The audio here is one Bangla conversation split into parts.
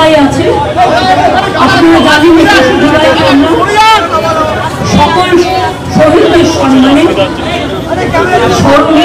জুলাই আছে, আপনারা জানেন 21শে জুলাইকে আমরা সকল শহীদদের সম্মানে স্মরণে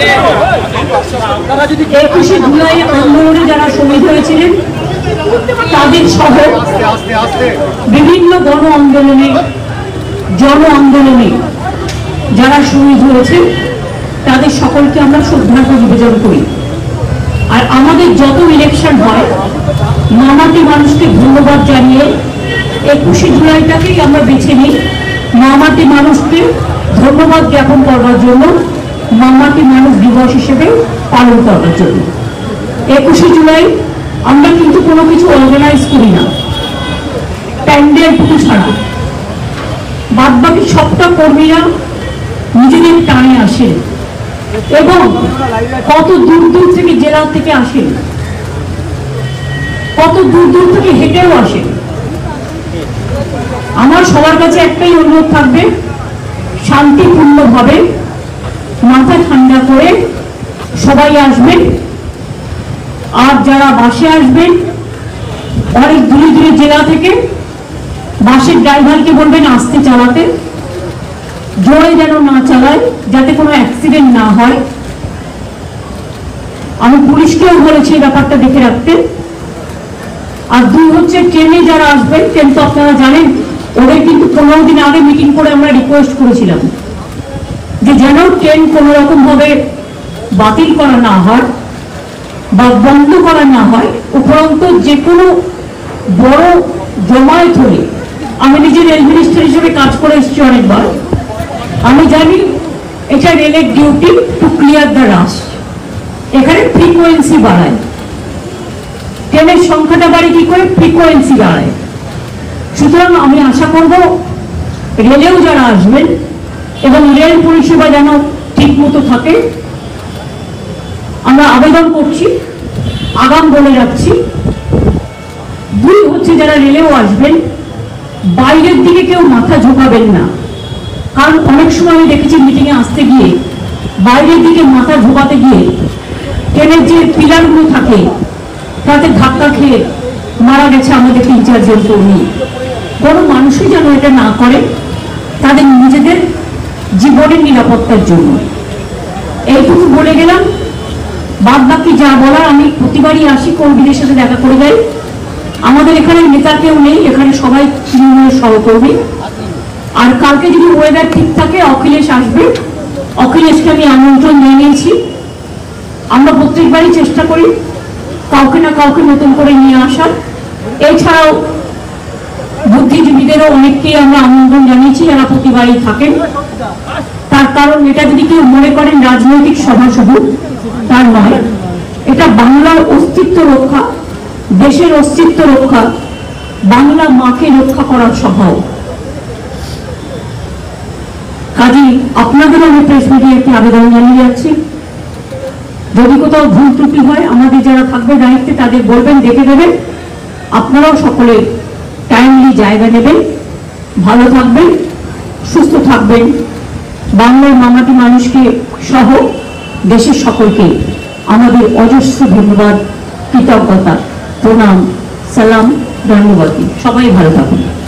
21শে জুলাই আন্দোলনে যারা শহীদ হয়েছিলেন তাদের সহ বিভিন্ন গণ আন্দোলনে জন আন্দোলনে যারা শহীদ হয়েছে তাদের সকলকে আমরা শ্রদ্ধার্ঘ্য নিবেদন করি। আর আমাদের যত ইলেকশন হয় মামাটি মানুষকে ধন্যবাদ জানিয়ে 21শে জুলাইটাকেই আমরা বেছে নিই মামাটি মানুষকে ধন্যবাদ জ্ঞাপন করবার জন্য, মামাটি মানুষ দিবস হিসেবে পালন করবার জন্য। 21শে জুলাই আমরা কিন্তু কোনো কিছু অর্গানাইজ করি না, প্যান্ডেলটুকু ছাড়া বাদ বাকি সবটা কর্মীরা নিজেদের টানে আসেন এবং কত দূর দূর থেকে জেলা থেকে আসেন, কত দূর দূর থেকে হেঁটেও আসেন। আমার সবার কাছে একটাই অনুরোধ থাকবে, শান্তিপূর্ণভাবে মাথা ঠান্ডা করে সবাই আসবেন। আর যারা বাসে আসবেন অনেক দূরে দূরে জেলা থেকে, বাসের ড্রাইভারকে বলবেন আস্তে চালাতে, জোরে যেন না চালায় যাতে কোনো অ্যাক্সিডেন্ট না হয়। আমি পুলিশকেও বলেছি ব্যাপারটা দেখে রাখতে। আর দুই হচ্ছে ট্রেনে যারা আসবেন, ট্রেন তো আপনারা জানেন ওদের কিন্তু 15 দিন আগে মিটিং করে আমরা রিকোয়েস্ট করেছিলাম যে যেন ট্রেন কোনো রকম ভাবে বাতিল করা না হয় বা বন্ধ করা না হয়। উপরন্ত যে কোনো বড় জমায়েত হলে, আমি নিজে রেল মিনিস্টার হিসেবে কাজ করে এসেছি অনেকবার, আমি জানি এটা রেলের duty to clear the rush. এখানে ফ্রিকোয়েন্সি বাড়ায়, ট্রেনের সংখ্যাটা বাড়ে কি করে, ফ্রিকোয়েন্সি বাড়ায়। সুতরাং আমি আশা করব রেলেও যারা আসবেন এবং রেল পরিষেবা যেন ঠিক মতো থাকে। আমরা আবেদন করছি, আগাম বলে রাখছি। দুই হচ্ছে যারা রেলেও আসবেন বাইরের দিকে কেউ মাথা ঝোঁকাবেন না, কারণ অনেক সময় আমি দেখেছি মিটিংয়ে আসতে গিয়ে বাইরের দিকে মাথা ঝোঁকাতে গিয়ে ট্রেনের যে পিলারগুলো থাকে তাতে ধাক্কা খেয়ে মারা গেছে আমাদের 3-4 জন কর্মী। কোনো মানুষই যেন এটা না করে, তাদের নিজেদের জীবনের নিরাপত্তার জন্য। এইটুকু বলে গেলাম। বাদ বাকি যা বলার আমি প্রতিবারই আসি, কর্মীদের সাথে দেখা করে যাই। আমাদের এখানে নেতা কেউ নেই, এখানে সবাই তৃণমূলের সহকর্মী। আর কালকে যদি ওয়েদার ঠিক থাকে অখিলেশ আসবে, অখিলেশকে আমি আমন্ত্রণ জানিয়েছি। আমরা প্রত্যেকবারই চেষ্টা করি কাউকে না কাউকে নতুন করে নিয়ে আসার। এছাড়াও বুদ্ধিজীবীদেরও অনেককেই আমরা আমন্ত্রণ জানিয়েছি যারা প্রতিবারই থাকেন। তার কারণ এটা যদি কেউ মনে করেন রাজনৈতিক সভা শুধু, তার নয়, এটা বাংলার অস্তিত্ব রক্ষা, দেশের অস্তিত্ব রক্ষা, বাংলা মাকে রক্ষা করার সভাও। কাজেই আপনাদেরও আমি প্রেস মিডিয়ায় একটি আবেদন জানিয়ে যাচ্ছি, যদি কোথাও ভুল ত্রুটি হয় আমাদের যারা থাকবে দায়িত্বে তাদের বলবেন, দেখে দেবেন। আপনারাও সকলে টাইমলি জায়গা নেবেন। ভালো থাকবেন, সুস্থ থাকবেন। বাংলার মামাটি মানুষকে সহ দেশের সকলকে আমাদের অজস্র ধন্যবাদ, কৃতজ্ঞতা, প্রণাম, সালাম, ধন্যবাদ। সবাই ভালো থাকুন।